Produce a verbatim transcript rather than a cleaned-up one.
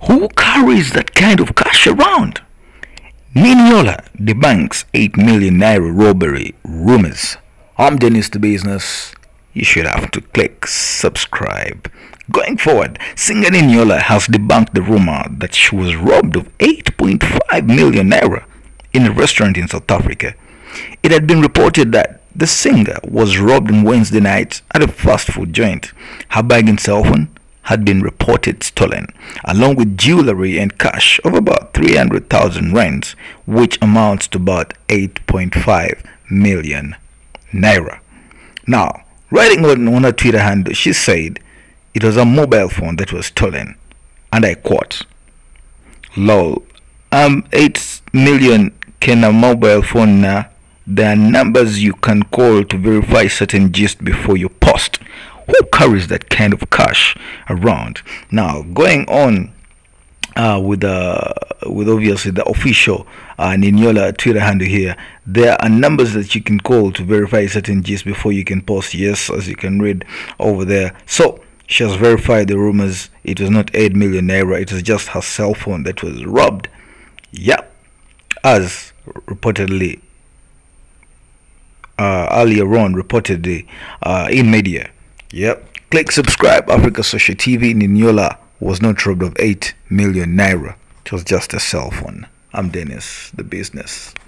Who carries that kind of cash around? Niniola debunks eight million naira robbery rumors. I'm Dennis the Business. You should have to click subscribe. Going forward, singer Niniola has debunked the rumor that she was robbed of eight point five million naira in a restaurant in South Africa. It had been reported that the singer was robbed on Wednesday night at a fast food joint. Her bag and cell phone had been reported stolen, along with jewelry and cash of about three hundred thousand rands, which amounts to about eight point five million naira. Now, writing on her Twitter handle, she said it was a mobile phone that was stolen, and I quote, "Lol, um, eight million can a mobile phone now? There are numbers you can call to verify certain gist before you post. Who carries that kind of cash around?" Now, going on uh, with uh, with obviously the official uh, Niniola Twitter handle here, there are numbers that you can call to verify certain gist before you can post. Yes, as you can read over there. So she has verified the rumors. It was not eight million naira. It was just her cell phone that was robbed. Yep, as reportedly uh, earlier on reportedly uh, in media. Yep. Click subscribe. Africa Social T V. Niniola was not robbed of eight million naira. It was just a cell phone. I'm Dennis the Business.